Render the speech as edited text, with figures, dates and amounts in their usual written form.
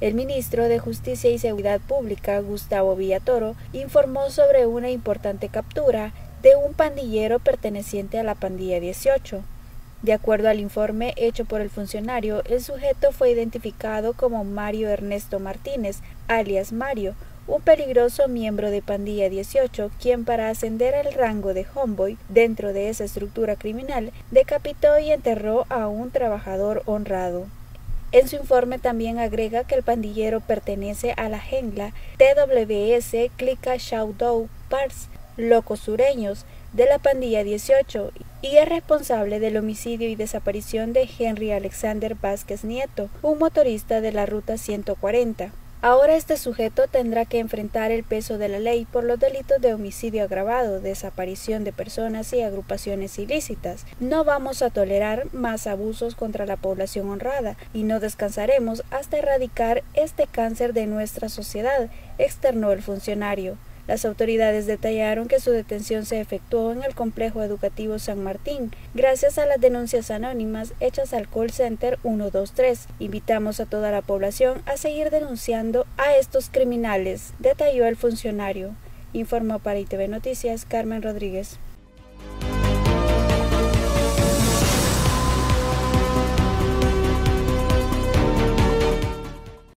El ministro de Justicia y Seguridad Pública, Gustavo Villatoro, informó sobre una importante captura de un pandillero perteneciente a la pandilla 18. De acuerdo al informe hecho por el funcionario, el sujeto fue identificado como Mario Ernesto Martínez, alias Mario, un peligroso miembro de pandilla 18, quien para ascender al rango de homeboy dentro de esa estructura criminal, decapitó y enterró a un trabajador honrado. En su informe también agrega que el pandillero pertenece a la Gengla TWS Clica Shadow Pars, Locos Sureños, de la pandilla 18 y es responsable del homicidio y desaparición de Henry Alexander Vázquez Nieto, un motorista de la ruta 140. Ahora este sujeto tendrá que enfrentar el peso de la ley por los delitos de homicidio agravado, desaparición de personas y agrupaciones ilícitas. No vamos a tolerar más abusos contra la población honrada y no descansaremos hasta erradicar este cáncer de nuestra sociedad, externó el funcionario. Las autoridades detallaron que su detención se efectuó en el complejo educativo San Martín, gracias a las denuncias anónimas hechas al call center 123. Invitamos a toda la población a seguir denunciando a estos criminales, detalló el funcionario. Informó para ITV Noticias Carmen Rodríguez.